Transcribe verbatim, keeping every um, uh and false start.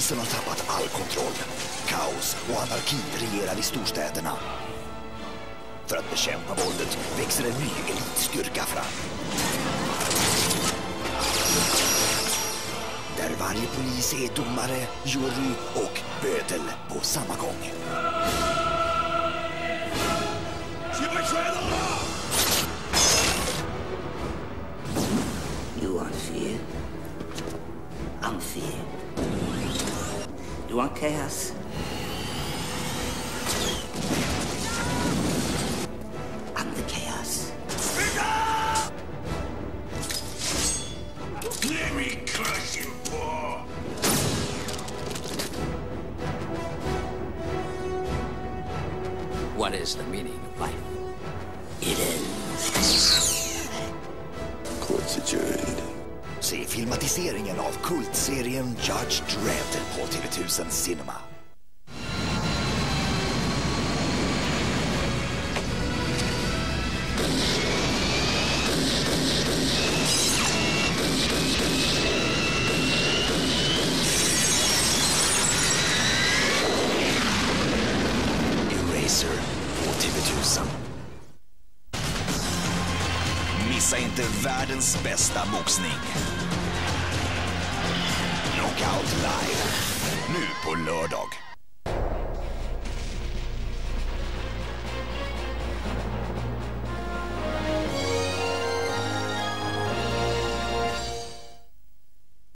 Polisen har tappat all kontroll. Kaos och anarki regerar i storstäderna. För att bekämpa våldet växer en ny elitstyrka fram. Där varje polis är domare, jury och bödel på samma gång. You want fear? I'm fear. You want chaos? I'm the chaos. Let me crush him, Paul. What is the meaning of life? It ends. Court's adjourned. Se filmatiseringen av kultserien Judge Dredd på T V tusen Cinema. Eraser på T V tusen. Missa inte världens bästa boxning. Knockout Live. Nu på lördag.